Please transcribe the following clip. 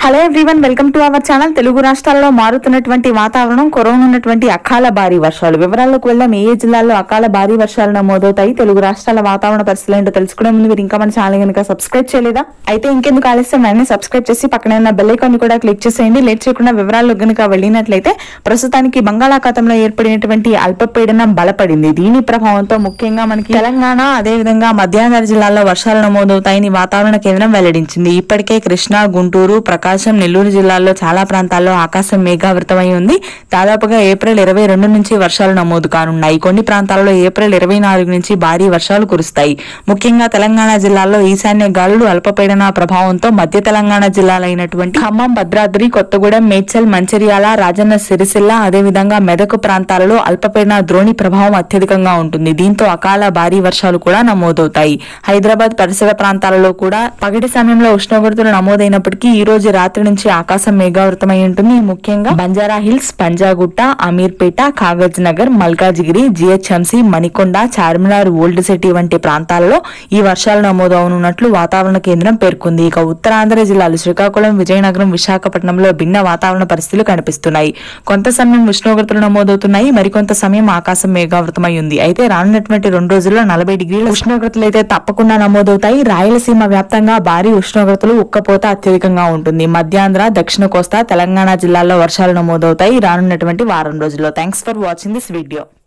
Hello everyone, welcome to our channel. Telugu రాష్ట్రాల్లో మారుతున్నటువంటి వాతావరణం, కొరవనున్నటువంటి అకాల భారీ వర్షాలు వివరాల్లోకి వెళ్దాం. ఏ జిల్లాల్లో అకాల భారీ వర్షాలు నమోదవుతాయి, తెలుగు రాష్ట్రాల వాతావరణ పరిస్థితులు ఏంటో తెలుసుకునే ముందు మీరు ఇంకా మన ఛానల్ కనుక సబ్స్క్రైబ్ చేయలేదా అయితే ఇంకెందుకు ఆలస్యం, వెంటనే సబ్స్క్రైబ్ చేసి పక్కన ఉన్న బెల్ ఐకాన్ ని కూడా క్లిక్ చేసేయండి. లేట్ చేయకుండా వివరాల్లో కనుక వెళ్ళినట్లయితే ప్రస్తుతానికి బంగాళాఖాతంలో ఏర్పడినటువంటి అల్పపీడనం బలపడింది. దీని ప్రభావంతో ముఖ్యంగా మనకి తెలంగాణ, అదేవిధంగా మధ్యాహ్న జిల్లాల్లో వర్షాలు నమోదవుతాయని వాతావరణ కేంద్రం వెల్లడించింది. ఇప్పటికే కృష్ణా, గుంటూరు, ప్రకాశం, నెల్లూరు జిల్లాల్లో చాలా ప్రాంతాల్లో ఆకాశం మేఘావృతమై ఉంది. దాదాపుగా ఏప్రిల్ 22 నుంచి వర్షాలు నమోదు కానున్నాయి. కొన్ని ప్రాంతాల్లో ఏప్రిల్ 24 నుంచి భారీ వర్షాలు కురుస్తాయి. ముఖ్యంగా తెలంగాణ జిల్లాల్లో ఈశాన్య గాలులు అల్పపీడన ప్రభావంతో మధ్య తెలంగాణ జిల్లాలైనటువంటి ఖమ్మం, భద్రాద్రి, కొత్తగూడెం, మేడ్చల్, మంచిర్యాల, రాజన్న సిరిసిల్ల, అదేవిధంగా మెదక్ ప్రాంతాలలో అల్పపీడన ద్రోణి ప్రభావం అత్యధికంగా ఉంటుంది. దీంతో అకాల భారీ వర్షాలు కూడా నమోదవుతాయి. హైదరాబాద్ పరిసర ప్రాంతాలలో కూడా పగటి సమయంలో ఉష్ణోగ్రతలు నమోదైనప్పటికీ ఈ రోజు రాత్రి నుంచి ఆకాశం మేఘావృతమై ఉంటుంది. ముఖ్యంగా Banjara Hills, Panjagutta, Ameerpet, Kagaz Nagar, Malkajgiri, GHMC, Manikonda, Charminar, old city వంటి ప్రాంతాలలో ఈ వర్షాలు నమోదవనున్నట్లు వాతావరణ కేంద్రం పేర్కొంది. ఇక ఉత్తరాంధ్ర జిల్లాలు శ్రీకాకుళం, విజయనగరం, విశాఖపట్నంలో భిన్న వాతావరణ పరిస్థితులు కనిపిస్తున్నాయి. కొంత సమయం ఉష్ణోగ్రతలు నమోదవుతున్నాయి, మరికొంత సమయం ఆకాశం మేఘావృతమై ఉంది. అయితే రానున్నటువంటి 2 రోజుల్లో 40 డిగ్రీల ఉష్ణోగ్రతలు అయితే తప్పకుండా నమోదవుతాయి. రాయలసీమ వ్యాప్తంగా భారీ ఉష్ణోగ్రతలు, ఉక్కపోత అత్యధికంగా ఉంటుంది. మధ్యాంధ్ర, దక్షిణ కోస్తా, తెలంగాణ జిల్లాల్లో వర్షాలు నమోదవుతాయి రానున్నటువంటి వారం రోజుల్లో. Thanks for watching this video.